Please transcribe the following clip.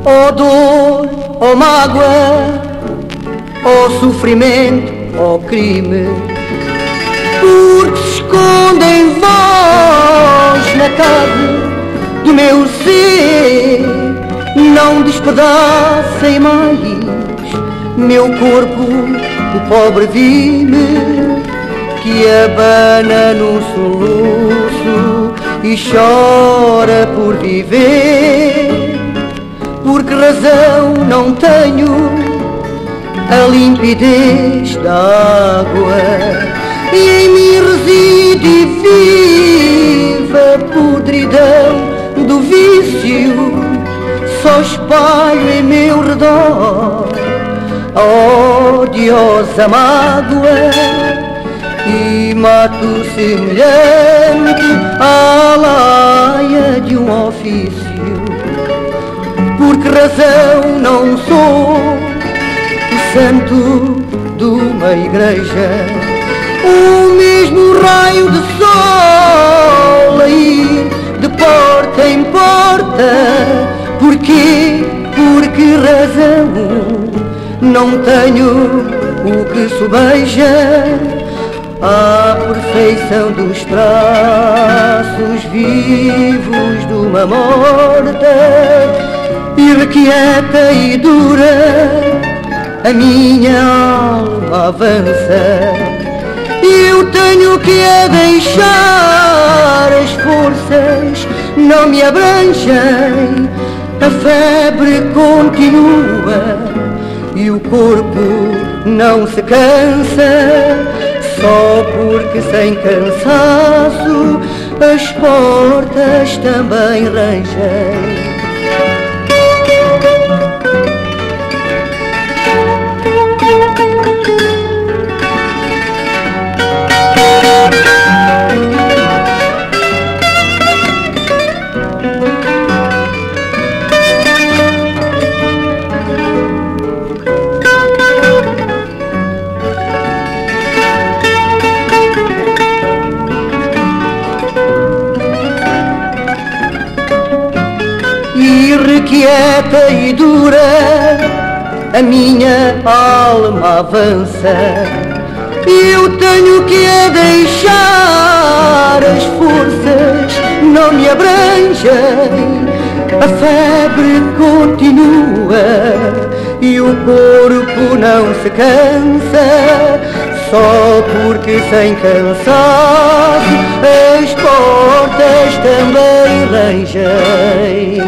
Ó dor, ó mágoa, ó sofrimento, ó crime, porque se escondem vós na carne do meu ser. Não despedacem mais meu corpo, o pobre vime que abana no soluço e chora por viver. Por que razão não tenho a limpidez da água e em mim reside viva a podridão do vício? Só espalho em meu redor a odiosa mágoa e mato semelhante à laia de um ofício. Por que razão não sou o santo de uma igreja, o mesmo raio de sol a ir de porta em porta? Porquê? Por que razão não tenho o que sobeja à perfeição dos traços vivos de uma morta? Irrequieta e dura a minha alma avança, eu tenho que a deixar, as forças não me abrangem, a febre continua e o corpo não se cansa, só porque sem cansaço as portas também rangem. Irrequieta e dura a minha alma avança, eu tenho que a deixar, as forças não me abrangem, a febre continua e o corpo não se cansa, só porque sem cansaço as portas também rangem.